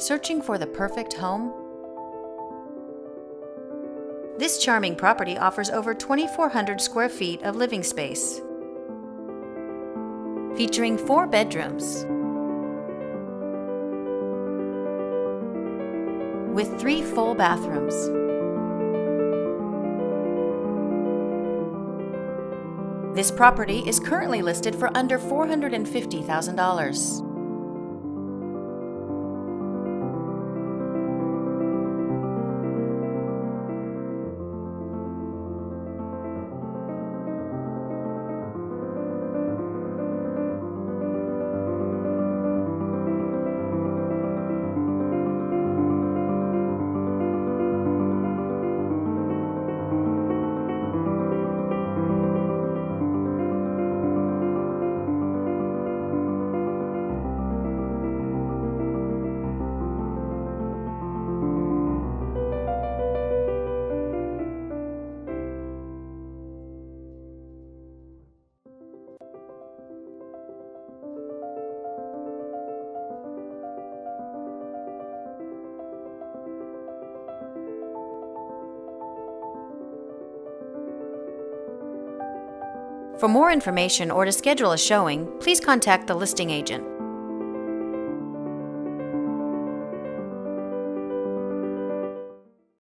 Searching for the perfect home? This charming property offers over 2,400 square feet of living space, featuring 4 bedrooms with 3 full bathrooms. This property is currently listed for under $450,000. For more information or to schedule a showing, please contact the listing agent.